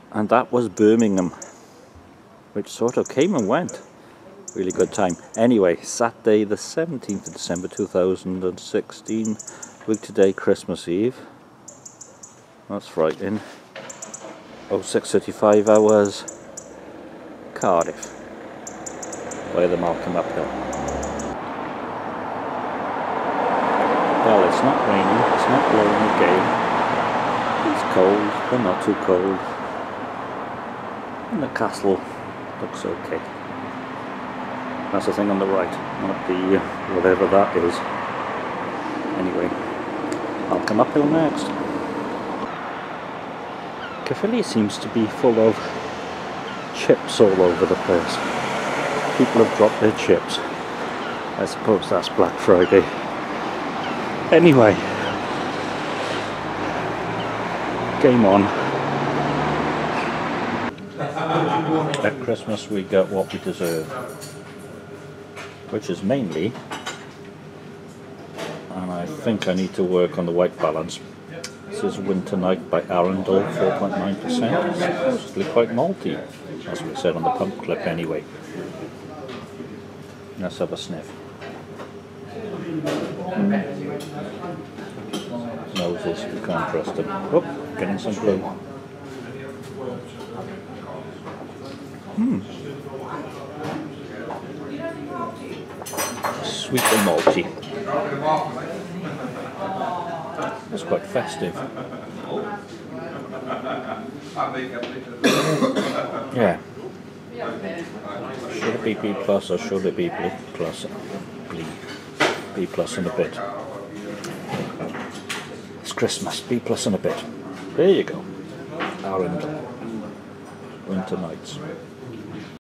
And that was Birmingham, which sort of came and went. Really good time. Anyway, Saturday the 17th of December 2016, week today, Christmas Eve. That's frightening. 06:35 hours, Cardiff, by the Malcolm Uphill. Well, it's not raining, it's not blowing a gale. It's cold, but not too cold. And the castle looks okay. That's the thing on the right, not the whatever that is. Anyway, Malcolm Uphill next. Caerphilly seems to be full of chips all over the place. People have dropped their chips. I suppose that's Black Friday. Anyway, game on. At Christmas we get what we deserve, which is mainly, and I think I need to work on the white balance. This is Winter Night by Arundel, 4.9%. Supposedly quite malty, as we said on the pump clip anyway. Let's have a sniff. Noses, we can't trust them. Oh, getting some blue. Sweet and malty. It's quite festive. Yeah. Should it be B plus or should it be B plus? B plus and a bit. It's Christmas. B plus and a bit. There you go. Arundel. Winter Nights.